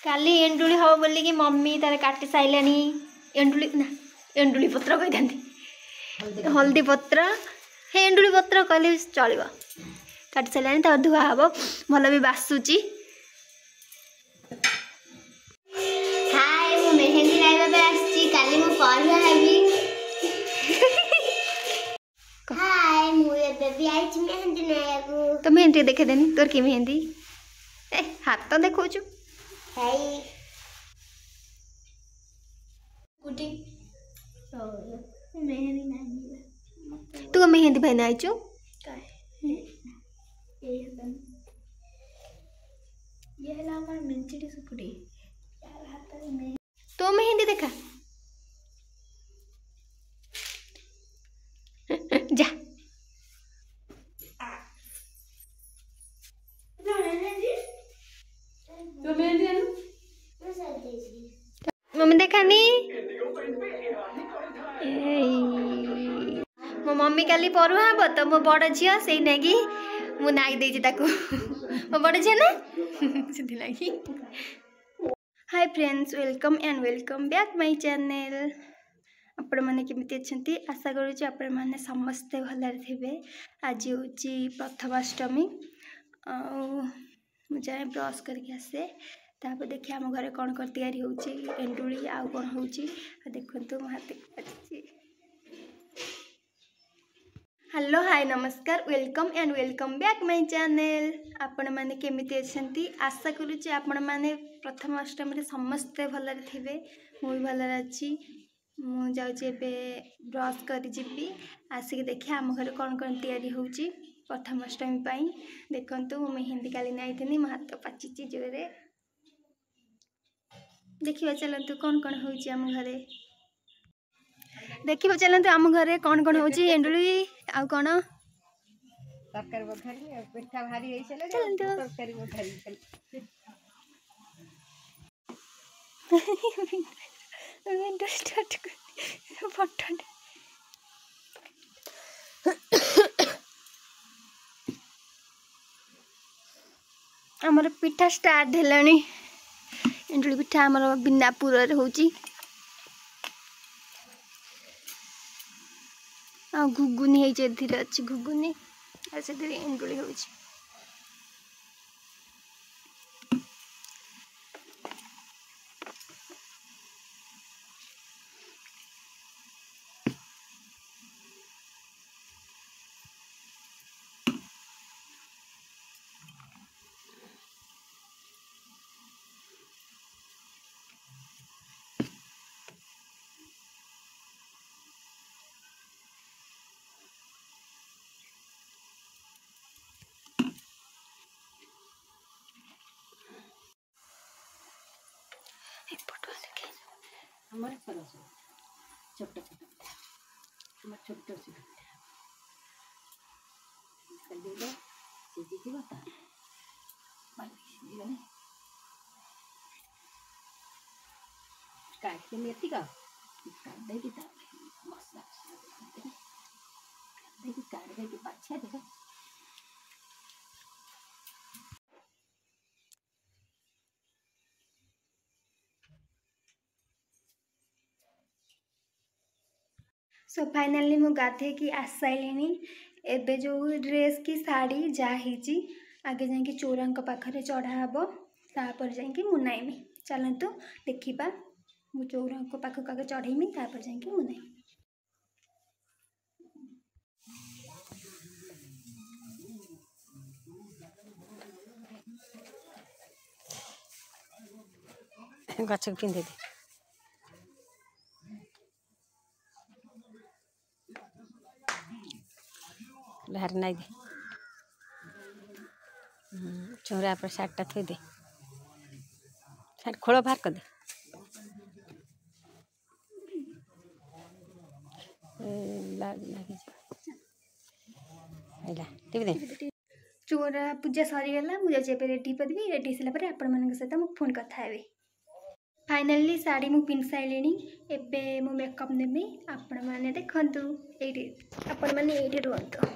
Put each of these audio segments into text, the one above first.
काली एंडुली हम बोल कि मम्मी तार काटी सारे एंडुली ना एंडुली पत्र कही हल्दी पत्र हे एंडुली पत्र कहले चलो काटी सारे तर धुआ हम भल भी बासुची मेहंदी लाइबा आसी काली मु पढ़ा हेबी हाय मु बेबी आइछ मेहंदी नायकू तो मेहंदी देखे देनी तोर की मेहंदी ए हाथ तो देखो छु हाय कुटी मेहंदी नाही तू मेहंदी भाई ना आइछु ये हला हमर मिंचिडी सुकुडी यार हाथ में तो मेहंदी देखा जा मम्मी देखा नी मो मम्मी काली पढ़ुआ हम तो मो बड़ झील से नागी मु नाई देछि ताकू मो बड़ झील ना से लगी hi friends welcome and welcome back my channel आपण मैंने केमती अच्छे आशा करुँच आपण मैंने समस्ते भलरे थे आज हूँ प्रथमाष्टमी जाए ब्रश करके आसे तापर देखिए आम घर कौन कौन तैयारी होची एंडुली आउ कौन होची देखो मो हाथ हेलो हाय नमस्कार welcome and welcome back my channel आपण मैंने केमती अच्छे आशा करुँच आपण मैंने प्रथमाष्टमी समस्ते भलरे थे मुझे भलरे अच्छी मु जाऊँचे ब्रश कर जी आसिक देखिए आम घर कौन कौन तैयारी होची प्रथमाष्टमी पाई देखंतु मु मेहंदी काली नाइथनी मो हाथ पाची जोरे देखिए चलतु कौन कौन होची आम घरे देखिए चलतु आम घरे कौन कौन होची एंडुली आ कौन तरकारी बघारी पिठा भारी होई चले तरकारी बघारी विंडो स्टार्ट कर बटन आमर पिठा स्टार्ट हेलानी एंडुली पिठा आमर बिना पुर होची आ घुगुनी है जे धीरे अच्छी घुगुनी ऐसे धीरे एंडुली होची हमारे फरस छोटा छोटा हमारे छोटा से कर दे दो सीधी की बता बाकी ये नहीं काट के लेती का काट दे की ता मस्त दे की काट दे की पाछे देखो सो फाइनाली मु गाधे की आसाइली एबे जो ड्रेस की साड़ी जाही आगे जाकि चौरा पाखे चढ़ा हम तापर जाकि मुनाइमी चलतु देखा मु चौरा पाखक आगे चढ़ेमी तापर जाकि मुनाइमी गछ पिंधे दे बाहर नहीं दे चौरा पर साटा थोई दे साट खोल बाहर कर दे चौरा पूजा सरीगला मुझे रेडी करदेवी रेडी सारापर आपण सहित मुझे फोन कथा हेबी फाइनाली साड़ी मु पिंध सारे एबे मु मेकअप नेबी आपण मैंने देखंतु एठी आपण मैंने एठी रुहंतु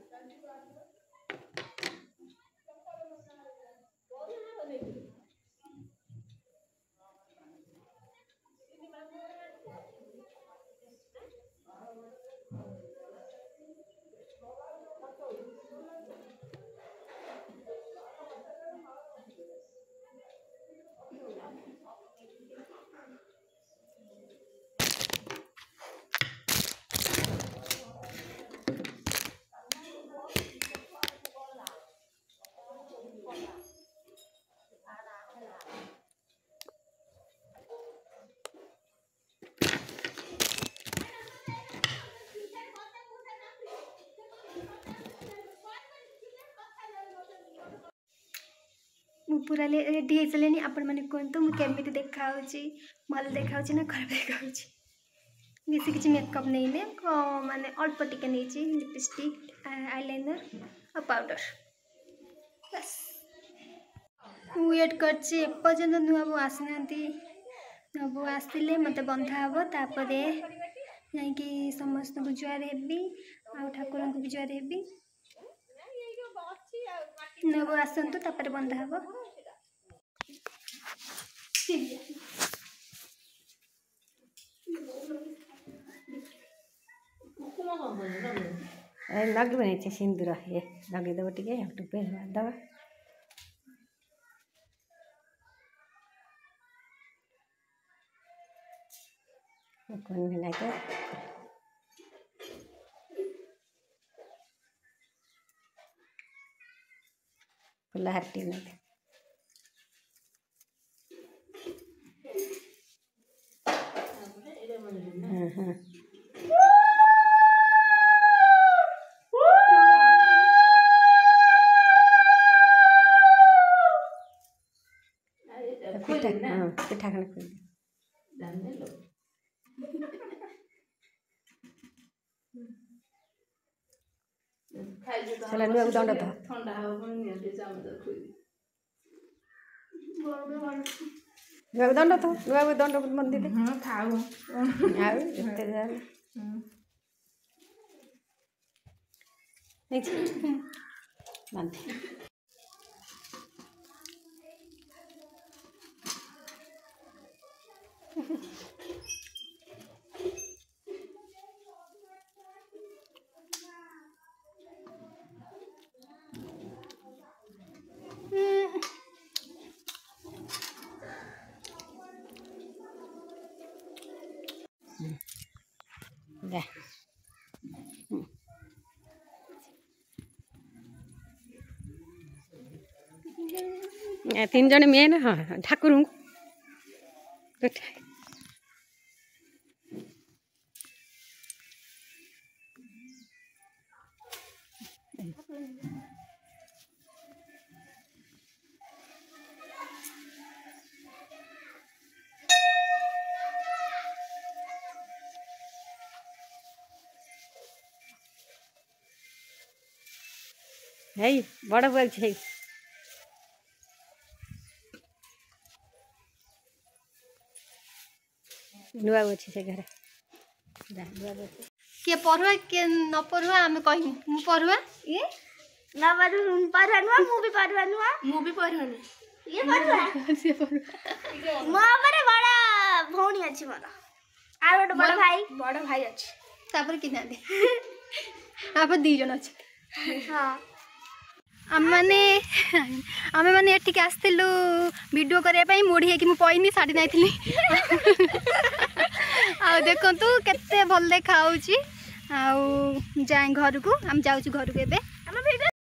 मु पूरा रेडी हो सारे आपण मैंने कहतु मुझे देखा भल देखा ना खराब देखा बेसी किसी मेकअप नहीं ने माने अल्प टिके नहीं लिपस्टिक आईलाइनर और पाउडर बस वेट करपर्यंत नुआ बो आसना नुआ बो आसले मत बंधा हम तापर जा समस्त को जुआर हेबी आ ठाकुर को भी जुआर हेबी नुआ बो आसतु तापर बंधा हम लगे सिंदूर ये लगेदेव टे टुपे दवा लगे फुलहारटी लगे पिठा खाने खोल चला नुआ दंड था नुआ दंड था नुआ दंड मंदिर बांधे तीन जन मेन हाँ ठाकुर है बड़ बोल छे नुआ अच्छे से घर किए पढ़ुआ किए न पढ़ुआ आम कह मु पढ़ुआ ये ना पढ़ुआ नुआ मु भी पढ़ुआ नुआ ये पढ़ुआ से पढ़ुआ मो पर बड़ा भौणी अछि मोर आ गोटे बड़ भाई अछि तापर कि ना दे आप दी जन अछि हां आम मैंने एटिक आसलु वीडियो करने मुड़ी कि मुझे साड़ी नहीं आ देखु केते भल देखा जाए घर को आम जाऊँ घर को।